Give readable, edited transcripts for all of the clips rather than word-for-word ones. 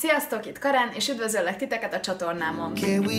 Sziasztok, itt Karen, és üdvözöllek titeket a csatornámon.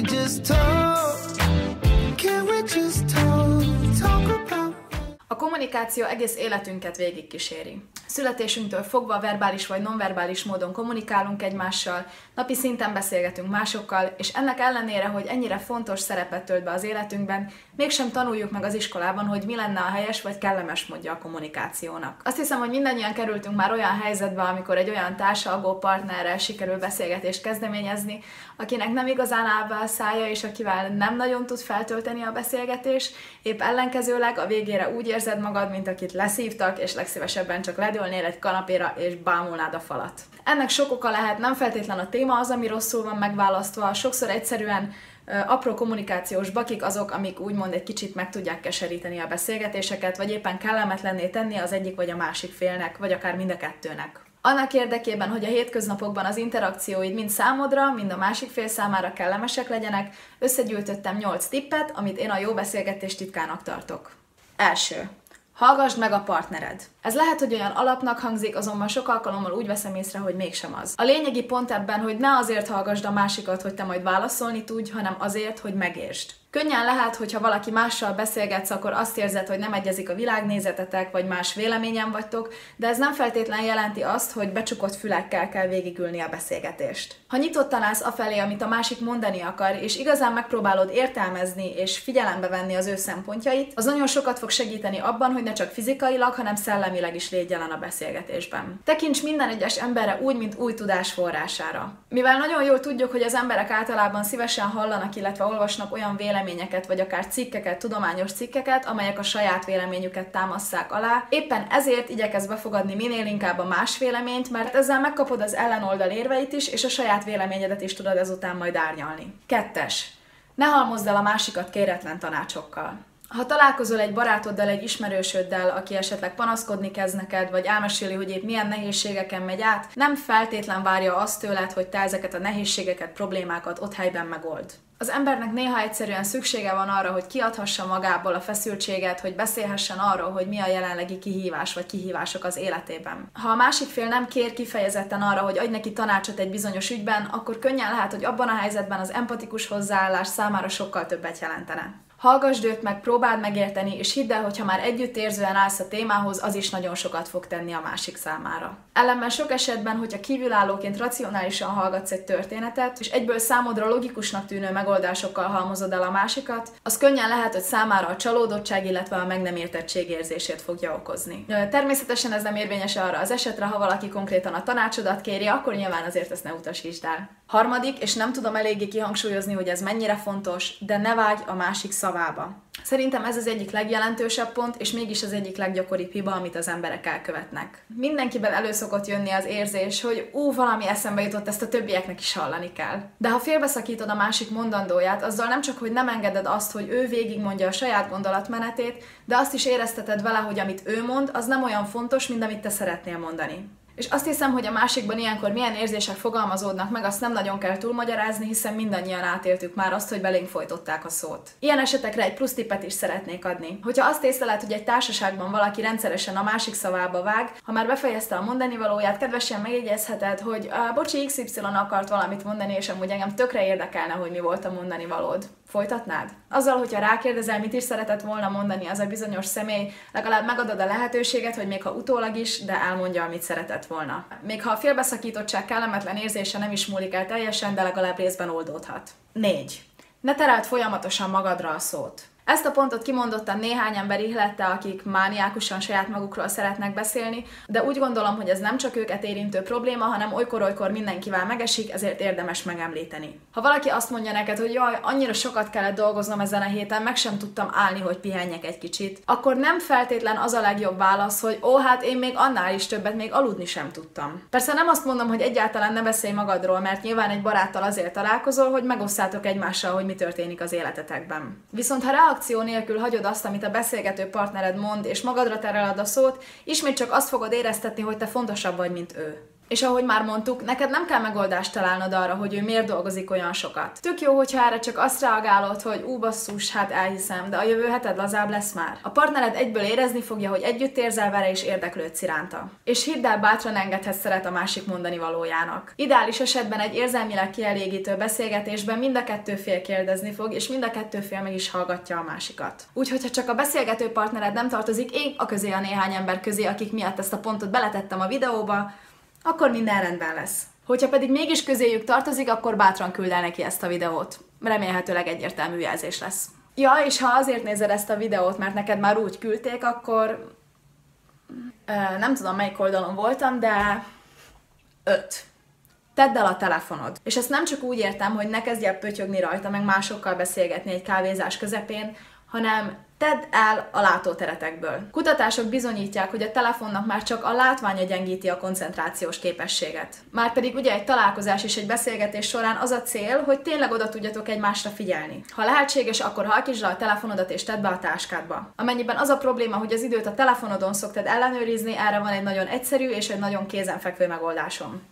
A kommunikáció egész életünket végigkíséri. Születésünktől fogva verbális vagy nonverbális módon kommunikálunk egymással, napi szinten beszélgetünk másokkal, és ennek ellenére, hogy ennyire fontos szerepet tölt be az életünkben, mégsem tanuljuk meg az iskolában, hogy mi lenne a helyes vagy kellemes módja a kommunikációnak. Azt hiszem, hogy mindannyian kerültünk már olyan helyzetbe, amikor egy olyan társalgó partnerrel sikerül beszélgetést kezdeményezni, akinek nem igazán áll be a szája, és akivel nem nagyon tud feltölteni a beszélgetés, épp ellenkezőleg a végére úgy érzed magad, mint akit leszívtak, és legszívesebben csak ledőlnél egy kanapéra, és bámulnád a falat. Ennek sok oka lehet, nem feltétlen a téma az, ami rosszul van megválasztva, sokszor egyszerűen apró kommunikációs bakik azok, amik úgymond egy kicsit meg tudják keseríteni a beszélgetéseket, vagy éppen kellemetlenné tenni az egyik vagy a másik félnek, vagy akár mind a kettőnek. Annak érdekében, hogy a hétköznapokban az interakcióid mind számodra, mind a másik fél számára kellemesek legyenek, összegyűjtöttem 8 tippet, amit én a jó beszélgetés titkának tartok. Első. Hallgasd meg a partnered. Ez lehet, hogy olyan alapnak hangzik, azonban sok alkalommal úgy veszem észre, hogy mégsem az. A lényegi pont ebben, hogy ne azért hallgasd a másikat, hogy te majd válaszolni tudj, hanem azért, hogy megértsd. Könnyen lehet, hogyha valaki mással beszélgetsz, akkor azt érzed, hogy nem egyezik a világnézetetek, vagy más véleményen vagytok, de ez nem feltétlen jelenti azt, hogy becsukott fülekkel kell végigülni a beszélgetést. Ha nyitottan állsz afelé, amit a másik mondani akar, és igazán megpróbálod értelmezni és figyelembe venni az ő szempontjait, az nagyon sokat fog segíteni abban, hogy ne csak fizikailag, hanem szellemileg is légy jelen a beszélgetésben. Tekints minden egyes emberre úgy, mint új tudás forrására. Mivel nagyon jól tudjuk, hogy az emberek általában szívesen hallanak, illetve olvasnak olyan véleményeket, vagy akár cikkeket, tudományos cikkeket, amelyek a saját véleményüket támasszák alá. Éppen ezért igyekezz befogadni minél inkább a más véleményt, mert ezzel megkapod az ellenoldal érveit is, és a saját véleményedet is tudod ezután majd árnyalni. 2. Ne halmozd el a másikat kéretlen tanácsokkal. Ha találkozol egy barátoddal, egy ismerősöddel, aki esetleg panaszkodni kezd neked, vagy elmeséli, hogy épp milyen nehézségeken megy át, nem feltétlen várja azt tőled, hogy te ezeket a nehézségeket, problémákat ott helyben megold. Az embernek néha egyszerűen szüksége van arra, hogy kiadhassa magából a feszültséget, hogy beszélhessen arról, hogy mi a jelenlegi kihívás vagy kihívások az életében. Ha a másik fél nem kér kifejezetten arra, hogy adj neki tanácsot egy bizonyos ügyben, akkor könnyen lehet, hogy abban a helyzetben az empatikus hozzáállás számára sokkal többet jelentene. Hallgasd őt meg, próbáld megérteni, és hidd el, hogy ha már együttérzően állsz a témához, az is nagyon sokat fog tenni a másik számára. Ellenben sok esetben, hogyha kívülállóként racionálisan hallgatsz egy történetet, és egyből számodra logikusnak tűnő megoldásokkal halmozod el a másikat, az könnyen lehet, hogy számára a csalódottság, illetve a meg nem értettség érzését fogja okozni. Természetesen ez nem érvényes arra az esetre, ha valaki konkrétan a tanácsodat kéri, akkor nyilván azért ezt ne utasítsd el. 3. és nem tudom eléggé kihangsúlyozni, hogy ez mennyire fontos, de ne vágyj a másik szavába. Szerintem ez az egyik legjelentősebb pont, és mégis az egyik leggyakoribb hiba, amit az emberek elkövetnek. Mindenkiben elő szokott jönni az érzés, hogy valami eszembe jutott, ezt a többieknek is hallani kell. De ha félbeszakítod a másik mondandóját, azzal nem csak, hogy nem engeded azt, hogy ő végigmondja a saját gondolatmenetét, de azt is érezteted vele, hogy amit ő mond, az nem olyan fontos, mint amit te szeretnél mondani. És azt hiszem, hogy a másikban ilyenkor milyen érzések fogalmazódnak meg, azt nem nagyon kell túlmagyarázni, hiszen mindannyian átéltük már azt, hogy belénk folytották a szót. Ilyen esetekre egy plusz tippet is szeretnék adni. Hogyha azt észleled, hogy egy társaságban valaki rendszeresen a másik szavába vág, ha már befejezte a mondani valóját, kedvesen megjegyezheted, hogy bocsi, XY akart valamit mondani, és amúgy engem tökre érdekelne, hogy mi volt a mondani valód. Folytatnád? Azzal, hogyha rákérdezel, mit is szeretett volna mondani az a bizonyos személy, legalább megadod a lehetőséget, hogy még ha utólag is, de elmondja, amit szeretett volna. Még ha a félbeszakítottság kellemetlen érzése nem is múlik el teljesen, de legalább részben oldódhat. 4. Ne tereld folyamatosan magadra a szót. Ezt a pontot kimondottan néhány ember ihlette, akik mániákusan saját magukról szeretnek beszélni, de úgy gondolom, hogy ez nem csak őket érintő probléma, hanem olykor-olykor mindenkivel megesik, ezért érdemes megemlíteni. Ha valaki azt mondja neked, hogy jaj, annyira sokat kellett dolgoznom ezen a héten, meg sem tudtam állni, hogy pihenjek egy kicsit, akkor nem feltétlen az a legjobb válasz, hogy hát én még annál is többet, még aludni sem tudtam. Persze nem azt mondom, hogy egyáltalán ne beszélj magadról, mert nyilván egy baráttal azért találkozol, hogy megosztátok egymással, hogy mi történik az életetekben. Viszont ha reakció nélkül hagyod azt, amit a beszélgető partnered mond, és magadra tereled a szót, ismét csak azt fogod éreztetni, hogy te fontosabb vagy, mint ő. És ahogy már mondtuk, neked nem kell megoldást találnod arra, hogy ő miért dolgozik olyan sokat. Tök jó, hogyha erre csak azt reagálod, hogy basszus, hát elhiszem, de a jövő heted lazább lesz már. A partnered egyből érezni fogja, hogy együtt érzel vele és érdeklődsz iránta. És hidd el, bátran engedhetsz szeret a másik mondani valójának. Ideális esetben egy érzelmileg kielégítő beszélgetésben mind a kettő fél kérdezni fog, és mind a kettő fél meg is hallgatja a másikat. Úgyhogy, ha csak a beszélgető partnered nem tartozik én a közé a néhány ember közé, akik miatt ezt a pontot beletettem a videóba, akkor minden rendben lesz. Hogyha pedig mégis közéjük tartozik, akkor bátran küld el neki ezt a videót. Remélhetőleg egyértelmű jelzés lesz. Ja, és ha azért nézed ezt a videót, mert neked már úgy küldték, akkor... nem tudom, melyik oldalon voltam, de... 5. Tedd el a telefonod. És ezt nem csak úgy értem, hogy ne kezdj el pötyögni rajta, meg másokkal beszélgetni egy kávézás közepén, hanem tedd el a látóteretekből. Kutatások bizonyítják, hogy a telefonnak már csak a látványa gyengíti a koncentrációs képességet. Márpedig ugye egy találkozás és egy beszélgetés során az a cél, hogy tényleg oda tudjatok egymásra figyelni. Ha lehetséges, akkor halkítsd le a telefonodat és tedd be a táskádba. Amennyiben az a probléma, hogy az időt a telefonodon szoktad ellenőrizni, erre van egy nagyon egyszerű és egy nagyon kézenfekvő megoldásom.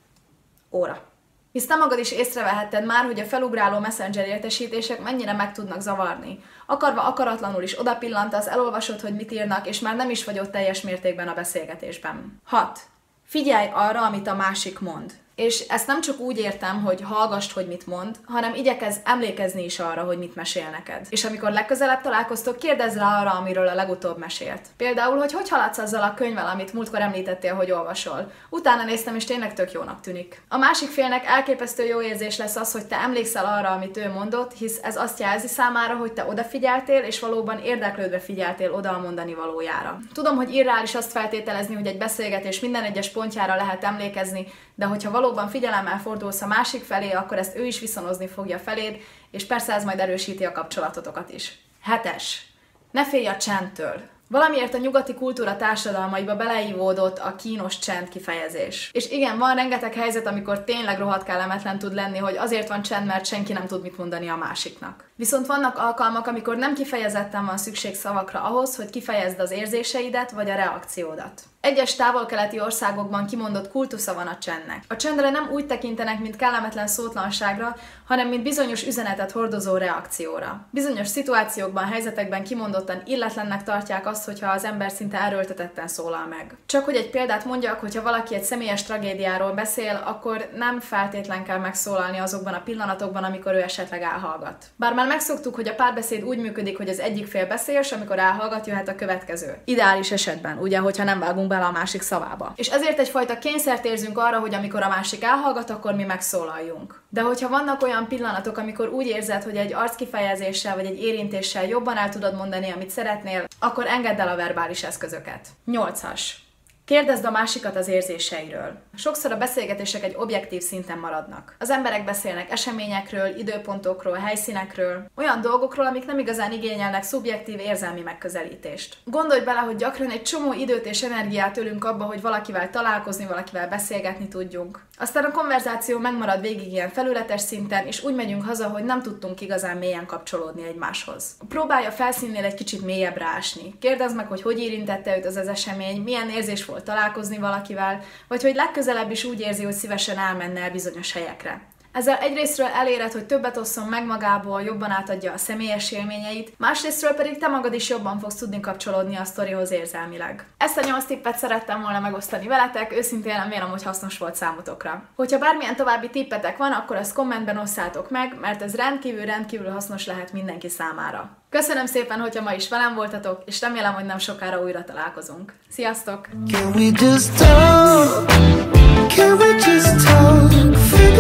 Óra. Hisz te magad is észrevehetted már, hogy a felugráló messenger értesítések mennyire meg tudnak zavarni. Akarva akaratlanul is odapillantasz, elolvasod, hogy mit írnak, és már nem is vagy ott teljes mértékben a beszélgetésben. 6. Figyelj arra, amit a másik mond. És ezt nem csak úgy értem, hogy hallgass, hogy mit mond, hanem igyekezz emlékezni is arra, hogy mit mesél neked. És amikor legközelebb találkoztok, kérdezz rá arra, amiről a legutóbb mesélt. Például, hogy haladsz azzal a könyvvel, amit múltkor említettél, hogy olvasol. Utána néztem, és tényleg tök jónak tűnik. A másik félnek elképesztő jó érzés lesz az, hogy te emlékszel arra, amit ő mondott, hisz ez azt jelzi számára, hogy te odafigyeltél, és valóban érdeklődve figyeltél oda a mondani valójára. Tudom, hogy irreális azt feltételezni, hogy egy beszélgetés minden egyes pontjára lehet emlékezni, de hogyha valóban figyelemmel fordulsz a másik felé, akkor ezt ő is viszonozni fogja feléd, és persze ez majd erősíti a kapcsolatotokat is. 7. Ne félj a csendtől. Valamiért a nyugati kultúra társadalmaiba beleívódott a kínos csend kifejezés. És igen, van rengeteg helyzet, amikor tényleg rohadt kellemetlen tud lenni, hogy azért van csend, mert senki nem tud mit mondani a másiknak. Viszont vannak alkalmak, amikor nem kifejezetten van szükség szavakra ahhoz, hogy kifejezd az érzéseidet vagy a reakciódat. Egyes távol-keleti országokban kimondott kultusza van a csendnek. A csendre nem úgy tekintenek, mint kellemetlen szótlanságra, hanem mint bizonyos üzenetet hordozó reakcióra. Bizonyos szituációkban, helyzetekben kimondottan illetlennek tartják azt, hogyha az ember szinte erőltetetten szólal meg. Csak hogy egy példát mondjak, hogyha valaki egy személyes tragédiáról beszél, akkor nem feltétlen kell megszólalni azokban a pillanatokban, amikor ő esetleg elhallgat. Bár már megszoktuk, hogy a párbeszéd úgy működik, hogy az egyik fél beszél, és amikor elhallgat, jöhet a következő. Ideális esetben, ugye, hogyha nem vágunk bele a másik szavába. És ezért egyfajta kényszert érzünk arra, hogy amikor a másik elhallgat, akkor mi megszólaljunk. De hogyha vannak olyan pillanatok, amikor úgy érzed, hogy egy arckifejezéssel vagy egy érintéssel jobban el tudod mondani, amit szeretnél, akkor engedd el a verbális eszközöket. 8. Kérdezd a másikat az érzéseiről. Sokszor a beszélgetések egy objektív szinten maradnak. Az emberek beszélnek eseményekről, időpontokról, helyszínekről, olyan dolgokról, amik nem igazán igényelnek szubjektív érzelmi megközelítést. Gondolj bele, hogy gyakran egy csomó időt és energiát ölünk abba, hogy valakivel találkozni, valakivel beszélgetni tudjunk. Aztán a konverzáció megmarad végig ilyen felületes szinten, és úgy megyünk haza, hogy nem tudtunk igazán mélyen kapcsolódni egymáshoz. Próbálj a felszínnél egy kicsit mélyebbre ásni. Kérdezd meg, hogy érintette őt az esemény, milyen érzés volt találkozni valakivel, vagy hogy legközelebb is úgy érzi, hogy szívesen elmenne el bizonyos helyekre. Ezzel egyrésztről eléred, hogy többet osszon meg magából, jobban átadja a személyes élményeit, másrésztről pedig te magad is jobban fogsz tudni kapcsolódni a sztorihoz érzelmileg. Ezt a 8 tippet szerettem volna megosztani veletek, őszintén remélem, hogy hasznos volt számotokra. Hogyha bármilyen további tippetek van, akkor azt kommentben osszátok meg, mert ez rendkívül hasznos lehet mindenki számára. Köszönöm szépen, hogyha ma is velem voltatok, és remélem, hogy nem sokára újra találkozunk. Sziasztok! Can we just talk?